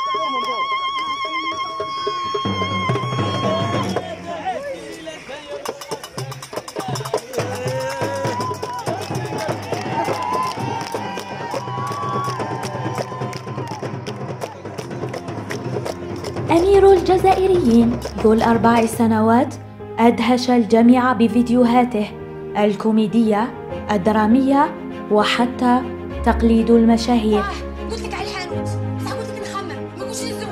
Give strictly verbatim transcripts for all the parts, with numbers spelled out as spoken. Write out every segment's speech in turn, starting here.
أمير الجزائريين ذو الأربع سنوات أدهش الجميع بفيديوهاته الكوميدية الدرامية وحتى تقليد المشاهير. قلت لك على الحانوت، صح قلت لك نخمم، ما قلتش نتزوج.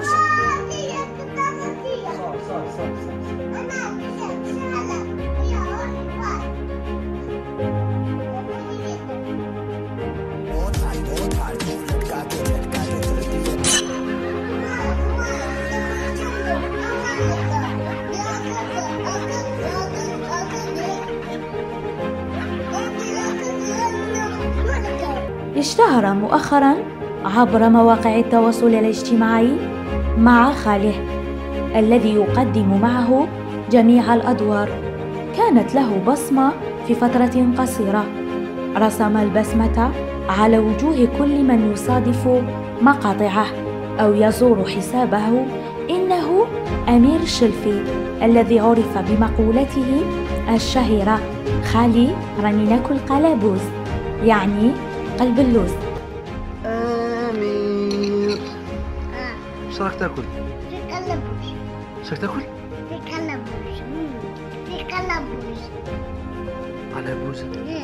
اشتهر مؤخراً عبر مواقع التواصل الاجتماعي مع خاله الذي يقدم معه جميع الأدوار. كانت له بصمة في فترة قصيرة رسم البسمة على وجوه كل من يصادف مقاطعه أو يزور حسابه. إنه أمير الشلفي الذي عرف بمقولته الشهيرة خالي راني ناكل قلابوز، يعني قلب اللوز. أمير اش راك تاكل؟ قلبوز. اش راك تاكل؟ قلبوز. قلبوز. قلبوز.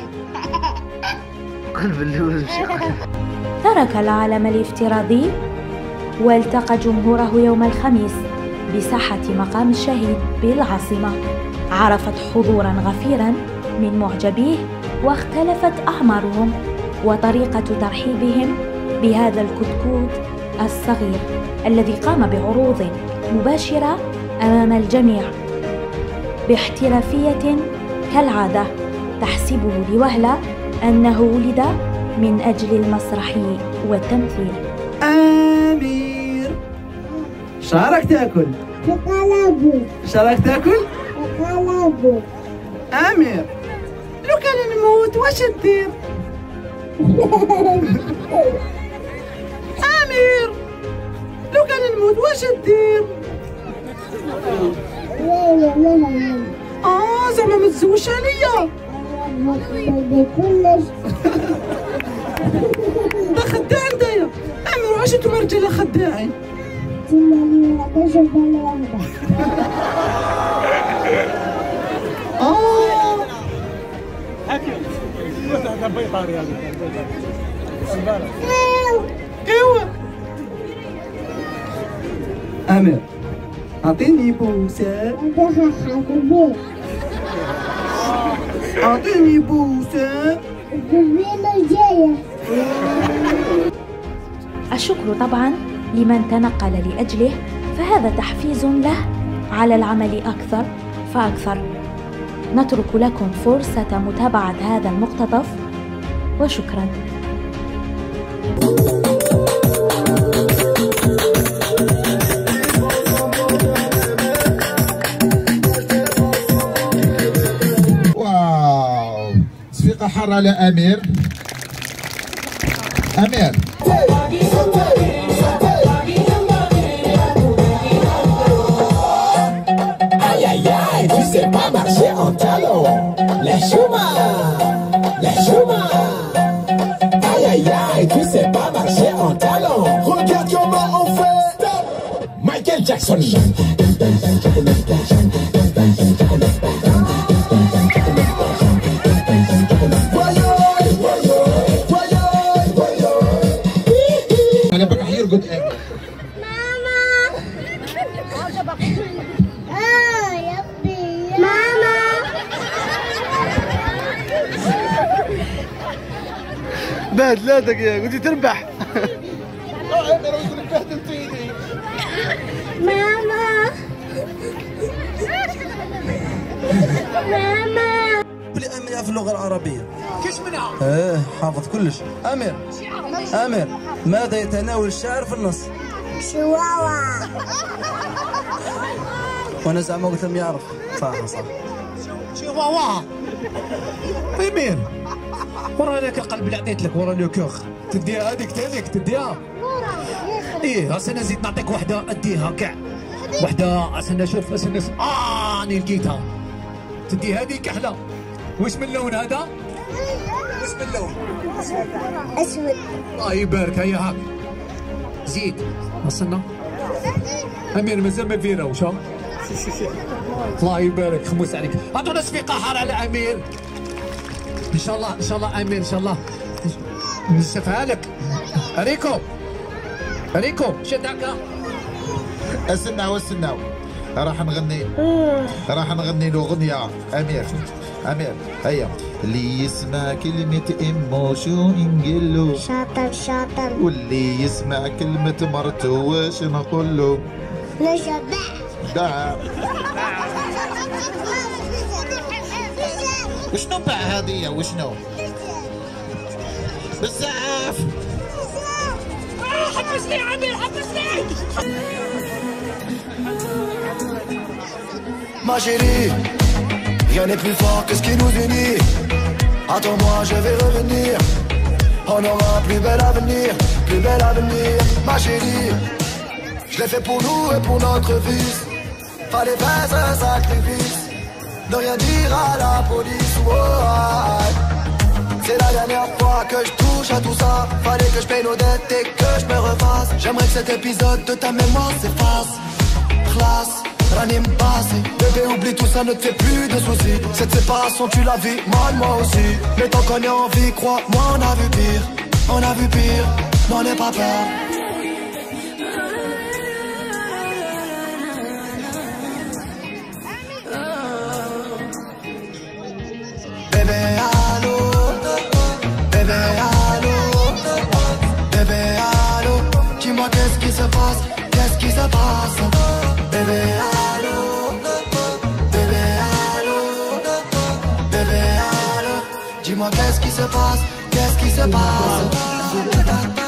قلب اللوز ماشي قلب. ترك العالم الافتراضي والتقى جمهوره يوم الخميس بساحة مقام الشهيد بالعاصمة. عرفت حضورا غفيرا من معجبيه واختلفت أعمارهم وطريقة ترحيبهم بهذا الكتكوت الصغير الذي قام بعروض مباشرة أمام الجميع باحترافية كالعادة، تحسبه لوهلة أنه ولد من أجل المسرح والتمثيل. أمير شارك تاكل؟ قلبوز. شارك تاكل؟ قلبوز. أمير لو كان نموت واش ندير؟ أمير لو كان نموت واش ندير؟ لا لا لا لا. آه زعما ما تزوجش عليا؟ كلش. دا خداع نتايا. أمير واش نتوما رجاله خداعين؟ تما كنشوف على واحدة. آه هذا بيطاري هذا ايوا أمير أعطيني بوسة. عندها حبيبي. أعطيني بوسة. الزبينة الجاية. الشكر طبعا لمن تنقل لأجله، فهذا تحفيز له على العمل أكثر فأكثر. نترك لكم فرصة متابعة هذا المقتطف وشكرا. واو صفيقة حارة لأمير. أمير Tu sais pas marcher en talon. Les chemins, les chemins. Aïe aïe aïe, tu sais pas marcher en talon. Regarde comment on fait. Stop. Michael Jackson. أنا بقى يرقد أمير. بهدلاتك يا قلتي تربح. ماما ماما بلي أمير في اللغة العربية كيش منها؟ ايه حافظ كلش. أمير أمير ماذا يتناول الشعر في النص؟ شواوا. وأنا زعما قلت لهم يعرف. صح صح. شواوا أمير ورا لك القلب اللي عطيت لك، ورا لو كوخ تديها هذيك تانيك تديها. ايه استنى نزيد نعطيك وحده اديها كاع وحده. استنى شوف استنى اه اني لقيتها. تدي هذه كحله. واش من لون هذا؟ واش من لون؟ أسود. الله يبارك. هيا هاك زيد. استنى امير مازال ما فيراوش. الله يبارك خموس عليك. عطونا صفيقه حاره على امير ان شاء الله. ان شاء الله امير ان شاء الله نشوفها لك. ريكو ريكو شد هكا. استناو استناو راح نغني راح نغني له اغنيه. امير امير هيا. اللي يسمع كلمة ايموشن نقول شاطر شاطر. واللي يسمع كلمة مرته واش نقول له؟ نشبع. دع. وشنو باع هذه وشنو؟ بزاف. حبسني يا عمي حبسني. Ma chérie, rien n'est plus fort que ce qui nous unit. Attends-moi, je vais revenir. On aura un plus bel avenir, plus bel avenir. Ma chérie, je l'ai fait pour nous et pour notre fils. Fallait faire un sacrifice, ne rien dire à la police. Oh, ah, c'est la dernière fois que je touche à tout ça. Fallait que je paye nos dettes et que je me refasse. J'aimerais que cet épisode de ta mémoire s'efface. Classe. Ranime passé, bébé oublie tout ça, ne te fais plus de soucis. Cette séparation tu la vis mal, moi aussi. Mais tant qu'on est en vie, crois-moi on a vu pire. On a vu pire, n'en aie pas peur. Bébé allô, bébé allô, bébé allô. Dis-moi qu'est-ce qui se passe, qu'est-ce qui se passe. Bébé allô, bébé allô, bébé allô. Dis-moi qu'est-ce qui se passe, qu'est-ce qui se passe.